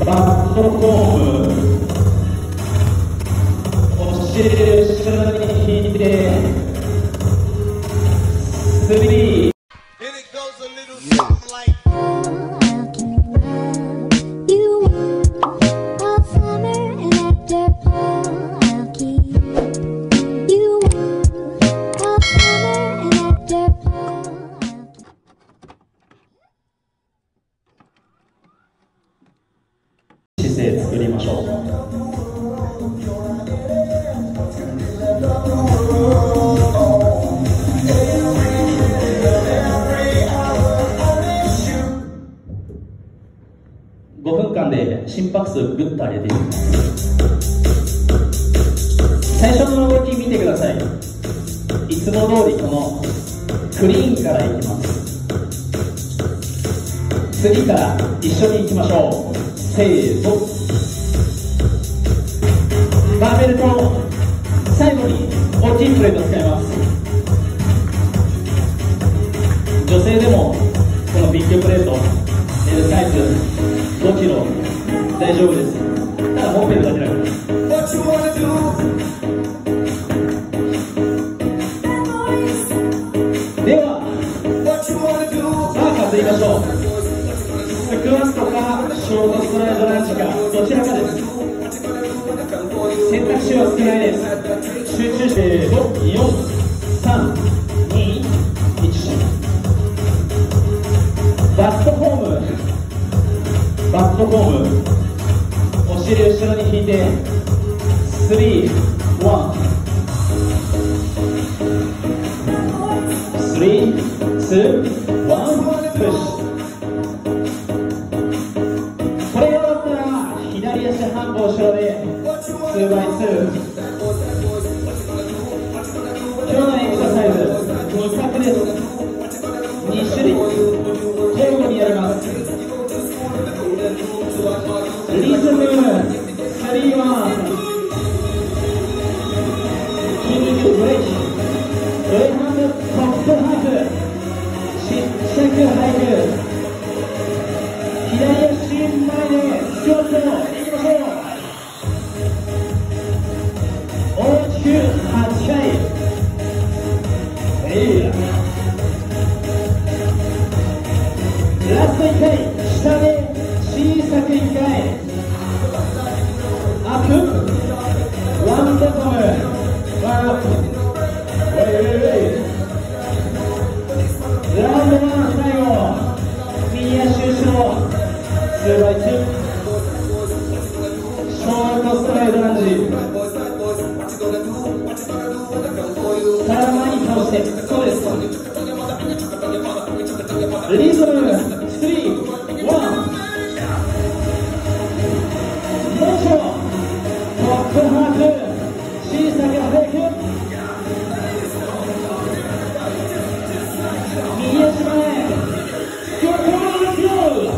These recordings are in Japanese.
バットコーム、お尻後ろに引いてスリー。姿勢作りましょう。5分間で心拍数ぐっと上げていきます。最初の動き見てください。いつも通りこのクリーンからいきます。次から一緒にいきましょう。せーの。バーベルと最後に大きいプレートを使います。女性でもこのビッグプレート L サイズ5キロ大丈夫です。ただ持ってるだけだから。ではさあ数えましょう。スクワットかショートストライドランジかどちらかです。選択肢は少ないです。集中して4、3、2、1。バットホーム、バットホーム、お尻後ろに引いて3、1、3、2、1、プッシュ。これが終わったら左足半歩後ろで 2x2。 今日のエクササイズ2択です。2種類交互にやります。リズム3-1、筋肉ブレーキ、上半分トップハーフ、ちっちゃく入る。左足前でスクワットいきましょう。大きく8回。ラスト1回、下で小さく1回。アップ、ワンボトム、ワンアップ。ラウンド1最後、右足後ろ 2x2、 ショートストライドランジ。体前に倒して、そうです。リズム3、1、モーション、トップハーフ、小さく速く。右足前、ゴーゴー。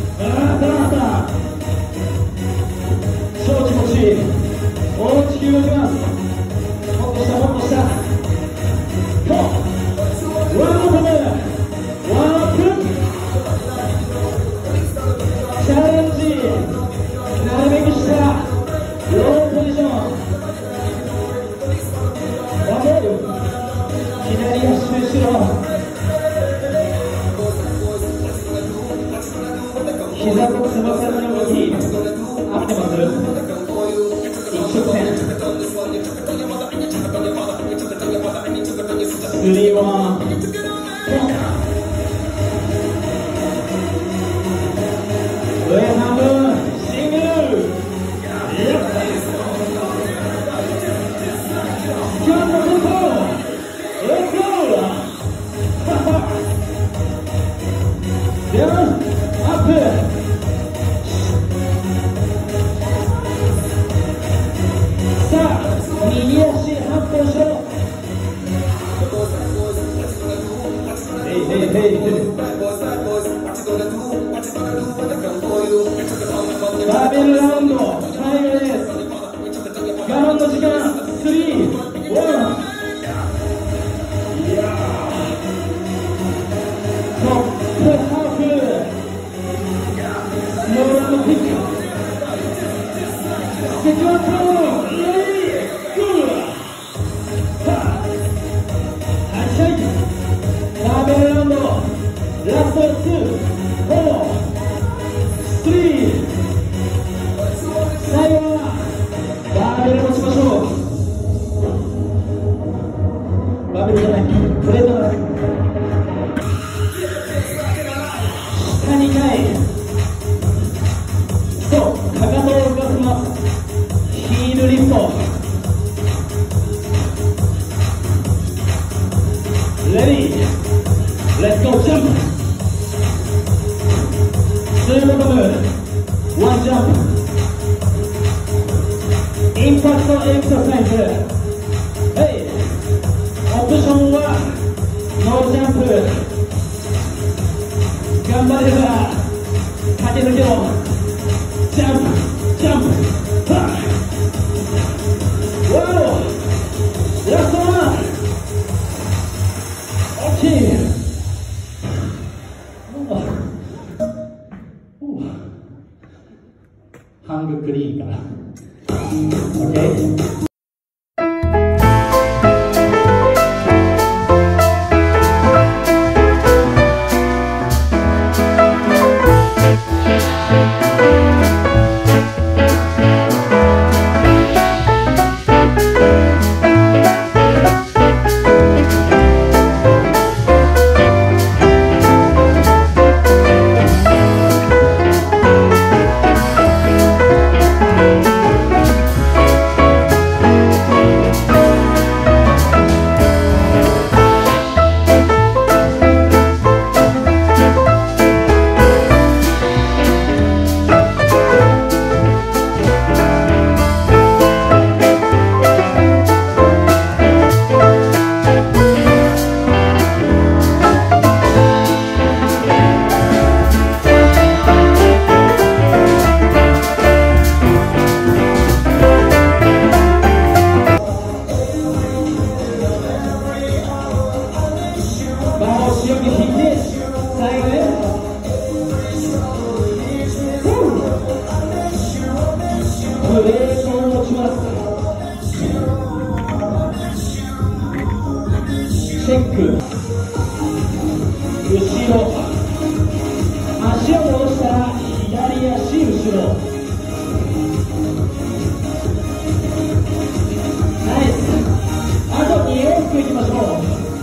超気持ちいい。大きく動きます。もっと下、もっと下。とワンボトム、ワンアップ。チャレンジ、なるべく下、ローポジション。ワンボール、左足後ろ。膝とつま先の動き合ってます？一直線。3-1。上半分シングル。今日もどこ？レッツゴー。ダウンアップ。右足半歩後ろ。バーベルラウンド最後です。我慢の時間3、1。いやトップハーフ、スローランドピック。 2ボトム、1ジャンプ、インパクトエクササイズ。はい、オプションはノージャンプ。頑張れれば駆け抜けろ。ジャンプジャンプ、はっ、ワオ、ラストワン、オッケー。ハングクリーンかな。オッケー。チェック、後ろ、足を戻したら左足後ろ、ナイス。あと2往復いきましょう。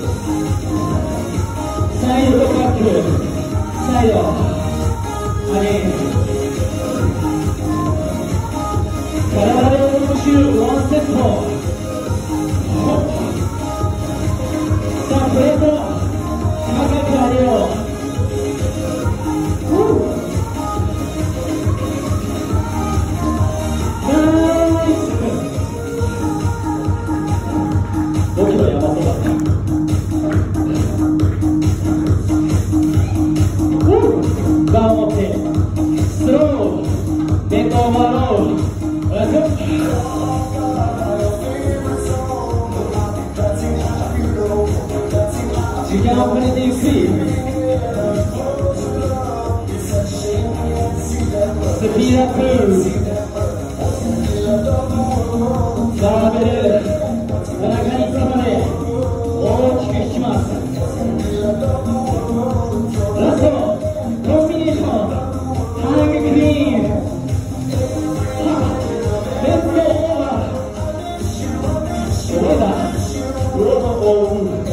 サイドとバック、サイド上げ、体で動く週ワンセット。プレート高く上げよう。ナイス。5キロやばそうだね。バーを持ってスローベンドオーバーロール。時間をかけてゆっくりスピードアップ。バーベルお腹につかまれ大きく引きます。ラストコンビネーションハングクリーン、ベストオーバー、これだロードオン。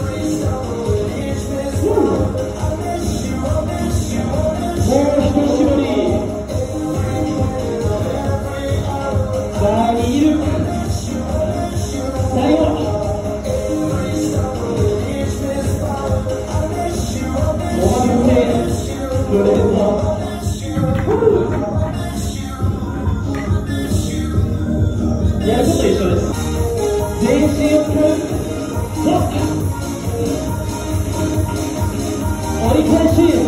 やること一緒です。全身を使う。折り返し